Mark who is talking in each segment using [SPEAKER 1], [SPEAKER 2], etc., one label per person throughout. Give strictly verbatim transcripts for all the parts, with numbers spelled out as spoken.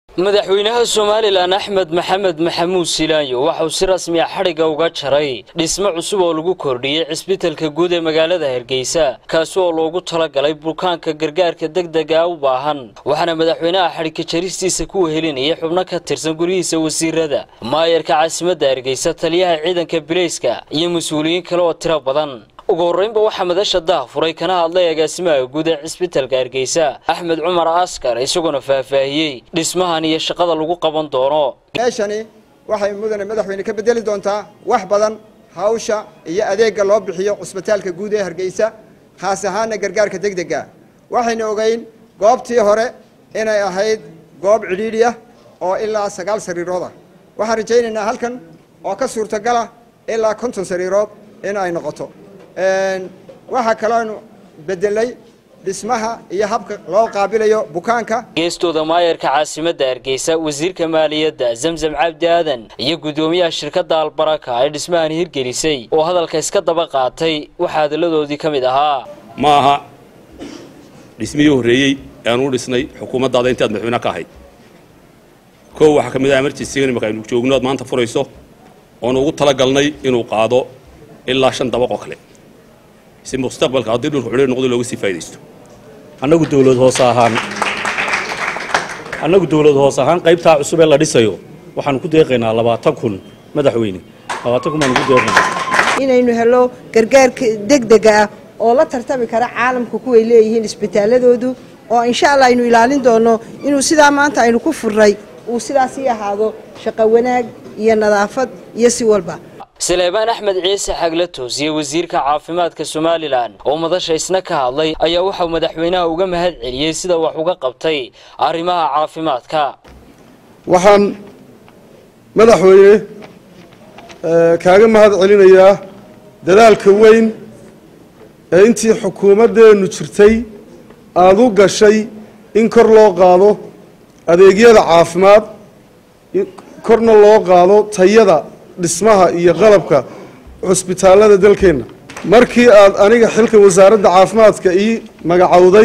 [SPEAKER 1] madaxweynaha Soomaaliland Axmed Maxamed Maxamuud Silaanyo waxa uu si rasmi ah xariga uga jaray dhismo cusub oo lagu kordhiyay cisbitaalka guud ee magaalada Hargeysa kaas oo loogu talagalay bukaanka gargaarka degdega ah u baahan waxaana madaxweynaha xariga jaristiisa ku wehelinayay xubno ka tirsan gurihiisa wasiirada maayarka caasimadda Hargeysa taliyaha ciidanka bilayska iyo mas'uuliyiin kale oo tiro badan ugu horeynba waxa madasha daa furay kana hadlay agaasimaha guud ee cisbitaalka Hargeysa Axmed Cumar Askar isagoo faahfaahiyay dhismahan iyo shaqada lagu qaban doono
[SPEAKER 2] meeshani waxay mudane madaxweyne ka bedeli doontaa wax badan hawsha iyo adeegga loo bixiyo cisbitaalka guud ee Hargeysa khaas ahaan gargaarka degdega waxayna ogeyn goobtii hore inay ahayd goob cidhiidhi ah oo ilaa sagaal sariirood ah waxaan rajaynaynaa halkan oo ka suurtagal ah ilaa konton sariirood in ay noqoto waxa kale oo bedelay dhismaha iyo habka loo qaabilayo bukaanka
[SPEAKER 1] geestooda maayarka caasimadda Hargeysa wasiirka maaliyadda Zamzam Cabdi Aadan iyo gudoomiyaha shirkadda Albaraka ay dhismahan hirgelisay oo hadalka iska daba qaatay waxa hadaladoodii kamid ahaa
[SPEAKER 3] ma aha dhismihii horeeyay aan u dhisnay xukuumadda intaad madaxweynaha ka ahayd koow waxa kamid ah emergency-ga marka aynu joogno maanta furayso oo ugu talagalnay inuu qaado ilaa shan dabaqo kale si mustaqbalka haddii dhulku xulay noqdo looga sii faa'iideysto
[SPEAKER 4] annagu dawlad hoos ahaan annagu dawlad hoos ahaan qaybta cusub ee la dhisayo waxaan ku deeqaynaa labaatan kun madaxweyne labaatan kun aan ku deeqaynaa
[SPEAKER 5] inaynu helo gargaar degdega ah oo la tartami kara caalamka ku way leeyihiin isbitaaladoodu oo insha Allah aynu ilaalin doono inuu sidaa maanta aynu ku furray uu sidaas ii ahaado shaqo wanaag iyo nadaafad iyo si walba
[SPEAKER 1] Salebaan Axmed Ciise Xagle Toosiye wasiirka caafimaadka Soomaaliland oo madasha isna ka hadlay ayaa waxa uu madaxweynaha uga mahad celiyay sida wax uga qabtay arrimaha caafimaadka
[SPEAKER 6] waxaan madaxweyne kaaga mahad celinayaa dadaalka weyn ee intii xukuumaddeenu jirtay aad u gashay in kor loo qaado adeegyada caafimaad korna loo qaado tayada dhismaha iyo qalabka cisbitaalada dalkeena markii aad aniga xilka wasaaradda caafimaadka ii magacowday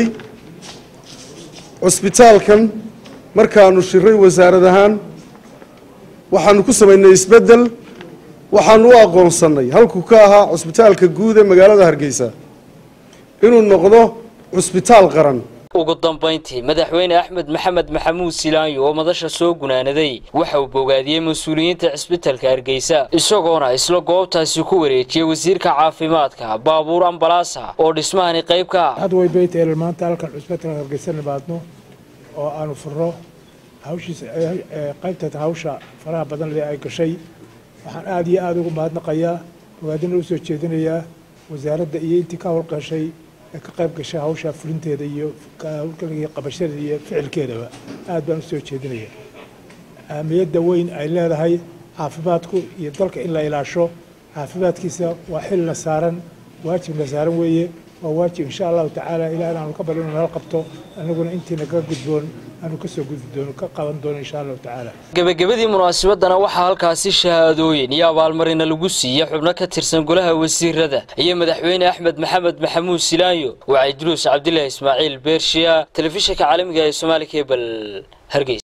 [SPEAKER 6] cisbitaalkan markaanu shiray wasaarad ahaan waxaanu ku sameynay isbedel waxaanu u aqoonsanay halkuu ka ahaa cisbitaalka guud ee magaalada Hargeysa inuu noqdo cisbitaal qaran
[SPEAKER 1] ugu dambeyntii madaxweyne Axmed Maxamed Maxamuud Silaanyo oo madasha soo gunaanaday waxa uu bogaadiyay mas'uuliyiinta cisbitaalka Hargeysa isagoona isla goobtaasi ku wareejiyay wasiirka caafimaadka baabuur ambalaasa oo dhismahan qayb ka ah
[SPEAKER 7] hadway beeyteel maanta halkan cisbitaalka Hargeysa nabaadno oo aanu furo hawshiisa qaybta hawsha faraha badan ee ay gashay waxaan aad iyo aad ugu mahadnaqayaa bogaadina u soo jeedinayaa wasaaradda iyo intii ka howlgashay ka qayb gashay hawsha fulinteeda iyo hawlgalka qabashada iyo ficilkeedaba aad baan u soo jeedinayaa ahmiyadda weyn ay leedahay caafimaadku iyo dalka in la ilaasho caafimaadkiisa waa xil la saaran waajib la saaran weeye waa waajib insha Allah taala ilaahay aanu ka balino nala qabto anaguna intiina ka gudboon aanu ka soo gudbi doono ka qaban doono insha Allah taala
[SPEAKER 1] gabagabadii munaasabadana waxa halkaasi shahaadooyin iyo abaalmarin lagu siiyay xubno ka tirsan golaha wasiirada iyo madaxweyne Axmed Maxamed Maxamuud Silaanyo waa Idruus Cabdillah Ismaaciil Beershiya telefishinka caalamiga ee Soomaali Cable Hargeysa.